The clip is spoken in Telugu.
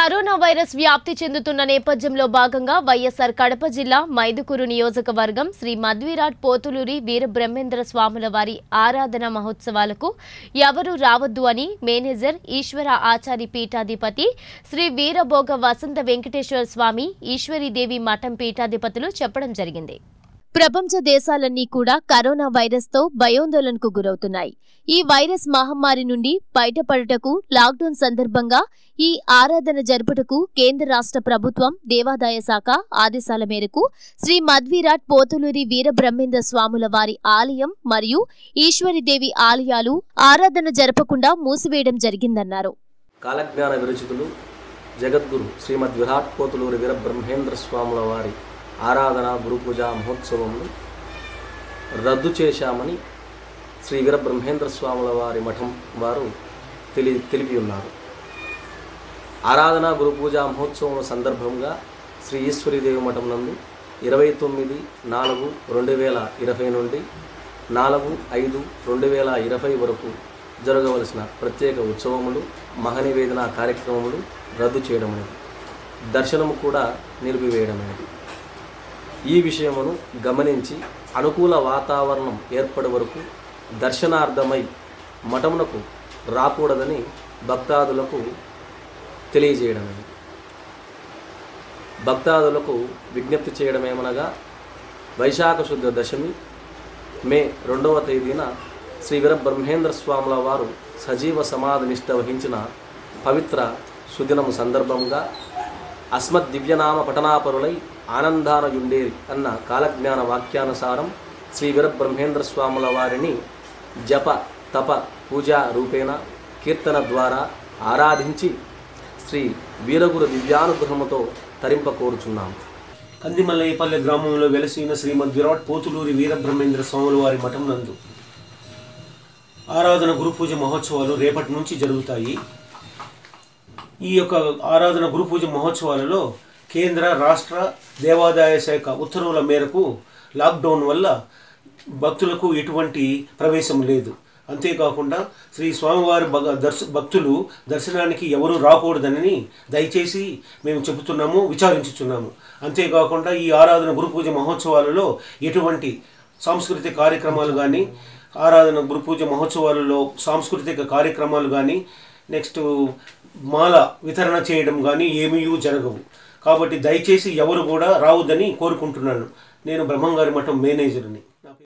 కరోనా వైరస్ వ్యాప్తి చెందుతున్న నేపథ్యంలో భాగంగా వైఎస్ఆర్ కడప జిల్లా మైదుకూరు నియోజకవర్గం శ్రీ మధ్విరాట్ పోతులూరి వీరబ్రహ్మేంద్ర స్వాముల వారి ఆరాధన మహోత్సవాలకు ఎవరూ రావద్దు అని మేనేజర్ ఈశ్వర ఆచారి పీఠాధిపతి శ్రీ వీరభోగ వసంత వెంకటేశ్వర స్వామి ఈశ్వరీదేవి మఠం పీఠాధిపతులు చెప్పడం జరిగింది. ప్రపంచ దేశాలన్నీ కూడా కరోనా వైరస్ తో భయాందోళనకు గురవుతున్నాయి. ఈ వైరస్ మహమ్మారి నుండి బయటపడుటకు లాక్డౌన్ సందర్భంగా ఈ ఆరాధన జరుపుటకు కేంద్ర రాష్ట్ర ప్రభుత్వం దేవాదాయ శాఖ ఆదేశాల మేరకు శ్రీ మధ్విరాట్ పోతులూరి వీరబ్రహ్మేంద్ర స్వాముల వారి ఆలయం మరియు ఈశ్వరీదేవి ఆలయాలు ఆరాధన జరపకుండా మూసివేయడం జరిగిందన్నారు. కాలజ్ఞాన విరచితులు జగద్గురు శ్రీమద్ విరాట్ పోతులూరి వీరబ్రహ్మేంద్ర స్వాముల వారి ఆరాధన గురు పూజా మహోత్సవమును రద్దు చేశామని శ్రీ వీరబ్రహ్మేంద్ర స్వాముల వారి మఠం వారు తెలిపి ఉన్నారు. ఆరాధన గురు పూజా మహోత్సవం సందర్భంగా శ్రీ ఈశ్వరీదేవి మఠం నందు 29/4/2020 నుండి 4/5/2020 వరకు జరగవలసిన ప్రత్యేక ఉత్సవములు మహానివేదన కార్యక్రమములు రద్దు చేయడం అనేది, దర్శనము కూడా నిలిపివేయడమైనది. ఈ విషయమును గమనించి అనుకూల వాతావరణం ఏర్పడే వరకు దర్శనార్థమై మఠమునకు రాకూడదని భక్తాదులకు తెలియజేయడమైనది. భక్తాదులకు విజ్ఞప్తి చేయడమేమనగా వైశాఖ శుద్ధ దశమి మే 2వ తేదీన శ్రీ వీరబ్రహ్మేంద్ర స్వాముల వారు సజీవ సమాధి నిష్ఠ వహించిన పవిత్ర సుదినము సందర్భంగా అస్మద్ దివ్యనామ పఠనాపరులై ఆనందానయుండేరి అన్న కాలజ్ఞాన వాక్యానుసారం శ్రీ వీరబ్రహ్మేంద్ర స్వాముల వారిని జప తప పూజా రూపేణ కీర్తన ద్వారా ఆరాధించి శ్రీ వీరగురు దివ్యానుగ్రహముతో తరింపకోరుచున్నాము. కందిమల్లయ్యపల్లె గ్రామంలో వెలసిన శ్రీమద్ విరాట్ పోతులూరి వీరబ్రహ్మేంద్ర స్వాముల వారి మఠం నందు ఆరాధన గురు పూజ మహోత్సవాలు రేపటి నుంచి జరుగుతాయి. ఈ యొక్క ఆరాధన గురు పూజ మహోత్సవాలలో కేంద్ర రాష్ట్ర దేవాదాయ శాఖ ఉత్తర్వుల మేరకు లాక్డౌన్ వల్ల భక్తులకు ఎటువంటి ప్రవేశం లేదు. అంతేకాకుండా శ్రీ స్వామివారి భక్తులు దర్శనానికి ఎవరూ రాకూడదని దయచేసి మేము చెబుతున్నాము, విచారించుచున్నాము. అంతేకాకుండా ఈ ఆరాధన గురు పూజ మహోత్సవాలలో ఎటువంటి సాంస్కృతిక కార్యక్రమాలు కానీ, ఆరాధన గురు పూజ మహోత్సవాలలో సాంస్కృతిక కార్యక్రమాలు కానీ, నెక్స్ట్ మాల వితరణ చేయడం కానీ ఏమీ జరగవు. కాబట్టి దయచేసి ఎవరు కూడా రావద్దని కోరుకుంటున్నాను. నేను బ్రహ్మంగారి మఠం మేనేజర్ని.